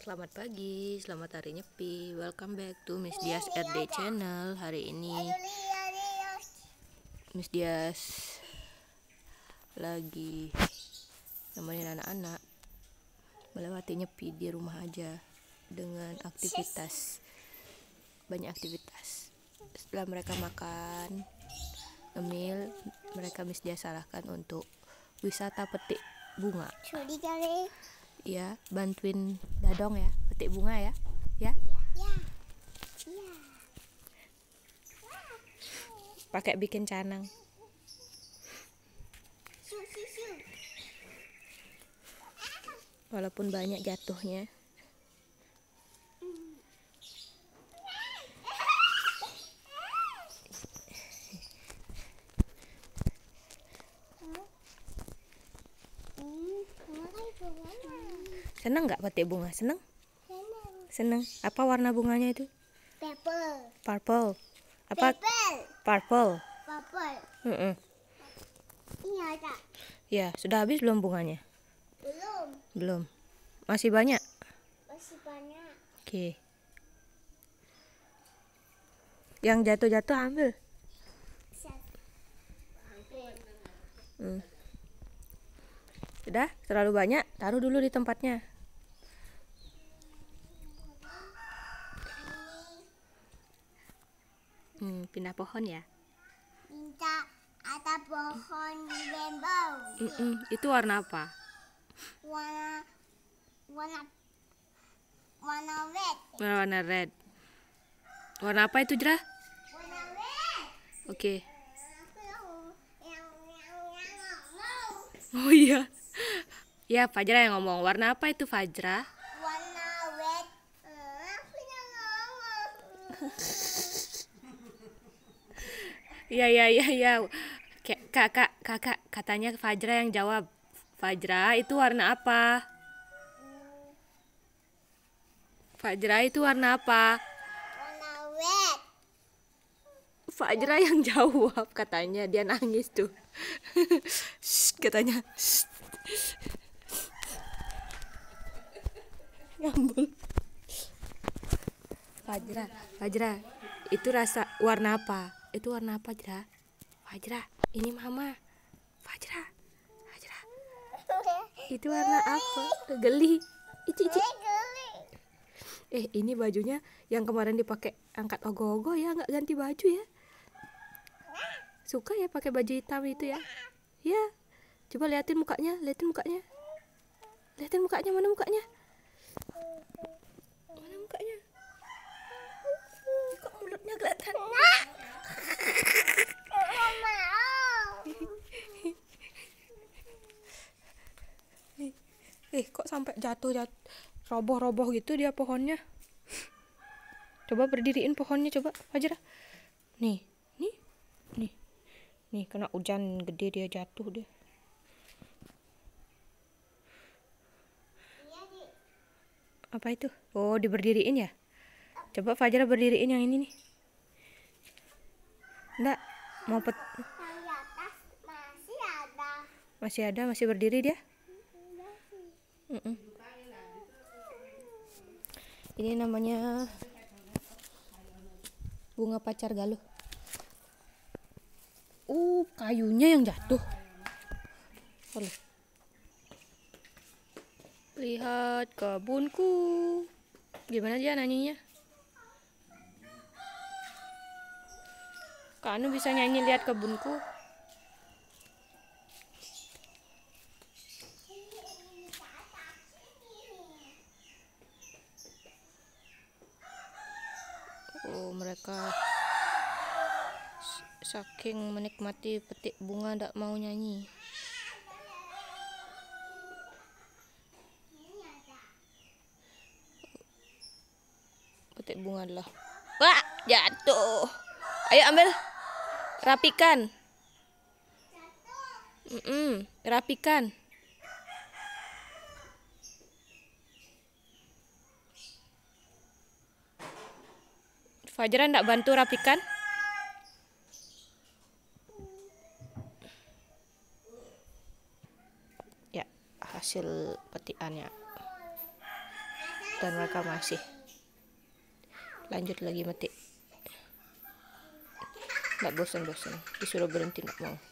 Selamat pagi, selamat hari nyepi. Welcome back to Miss Dias RD Channel. Hari ini Miss Dias lagi nemenin anak-anak melewati nyepi di rumah aja dengan aktivitas, banyak aktivitas. Setelah mereka makan, ngemil, mereka Miss Dias salahkan untuk wisata petik bunga. Ya, bantuin Dadong ya, petik bunga ya. Ya. Pakai bikin canang. Walaupun banyak jatuhnya. Seneng nggak petik bunga? Seneng? Seneng. Apa warna bunganya itu? Purple. Apa? Purple. Iya, Kak. Ya, sudah habis belum bunganya? Belum. Masih banyak? Masih banyak. Oke. Yang jatuh-jatuh ambil. Sudah, terlalu banyak, taruh dulu di tempatnya. Pindah pohon ya. Minta ada pohon bambu. Itu warna apa? Warna red. Warna red. Warna apa itu, Jrah? Warna red. Oke. Yang Oh iya. Ya, Fajra yang ngomong. Warna apa itu, Fajra? warna red. Aku yang ngomong. Iya. Kakak, katanya Fajra yang jawab. Fajra, itu warna apa? Fajra, itu warna apa? Warna red. Fajra yang jawab, katanya dia nangis tuh. Shh, katanya. Shh. Ngambul. Fajra, itu rasa warna apa? Itu warna apa, Jra? Fajra, ini mama. Fajra. Itu warna apa? Geli. Ici. Ini bajunya yang kemarin dipakai angkat ogoh-ogoh ya, nggak ganti baju ya? Suka ya pakai baju hitam itu ya? Ya. Coba liatin mukanya. Liatin mukanya, mana mukanya? Mana mukanya? Kok mulutnya kelihatan? Kok sampai jatuh roboh gitu dia pohonnya. Coba berdiriin pohonnya, coba Fajra. Nih, kena hujan gede dia jatuh deh. Apa itu? Oh, diberdiriin ya? Coba Fajra berdiriin yang ini nih. Enggak, mau Yang di atas masih ada. masih berdiri dia. Ini namanya bunga pacar galuh. Kayunya yang jatuh. Lihat kebunku. Gimana dia nyanyinya? Kak Anu bisa nyanyi lihat kebunku. Mereka saking menikmati petik bunga ndak mau nyanyi. Petik bunga adalah. Wah, jatuh. Ayo ambil. Rapikan. Rapikan. Fajra ndak bantu rapikan? Ya, hasil petikannya. dan mereka masih lanjut lagi mati. Nggak bosan-bosan, disuruh berhenti nggak mau.